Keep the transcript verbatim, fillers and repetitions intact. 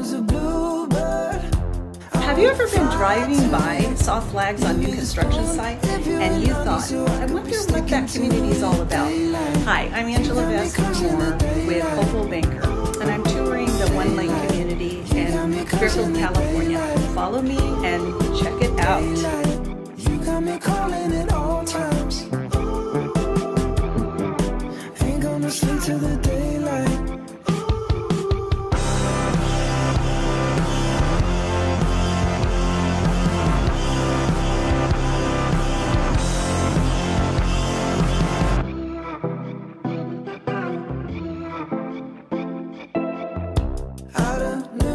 Have you ever been driving by, saw flags on new construction sites, and you thought, I wonder what that community is all about? Hi, I'm Angela Moore with Hopeful Banker, and I'm touring the One Lake community in Fairfield, California. Follow me and check it out. You got me calling at all times. Ain't gonna sleep till the daylight. Out of